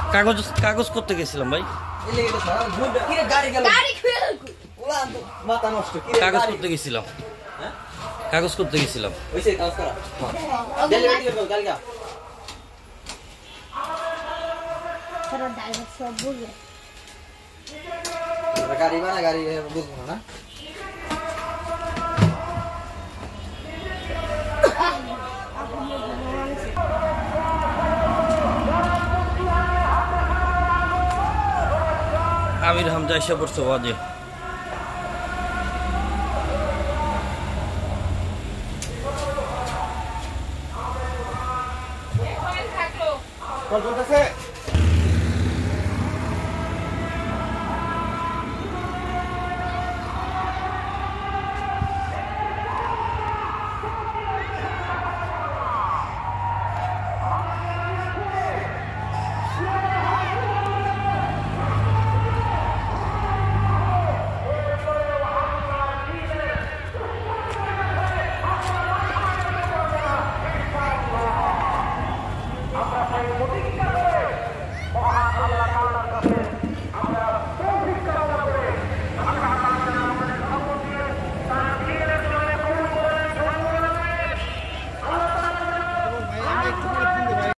কাগজ কাগজ করতে গেছিলাম ভাই। কাগজ করতে গেছিলাম। কাগজ করতে গেছিলাম। গাড়ি বানা গাড়ি বুঝবো না। আমির হামজা এসে পড়ছে বাজে। কল করতেছে